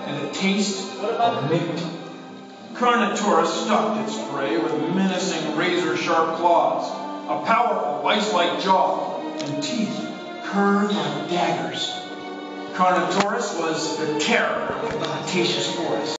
and a taste of mint. Carnotaurus stalked its prey with menacing razor-sharp claws, a powerful vice-like jaw, and teeth curved like daggers. Carnotaurus was the terror of the Cretaceous forest.